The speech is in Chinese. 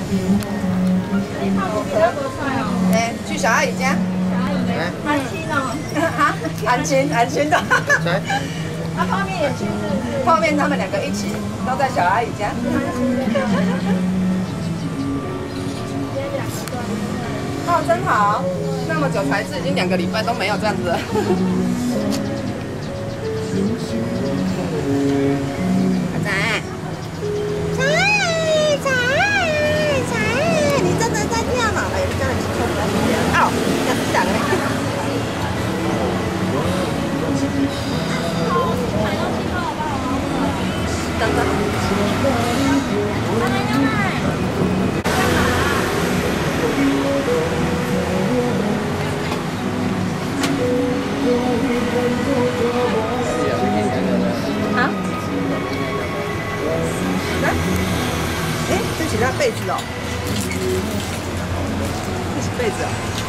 哎，去小阿姨家。 安心哦。 啊，安心的。 那泡面也去是不是？ 泡面他们2个一起都在小阿姨家。哦，真好，那么久才吃，已经2个礼拜都没有这样子了。仔，你真的在跳吗？哎，这样子抽不了。哦，要是讲嘞。等等。啊？哎，这是那被子哦，这是被子哦。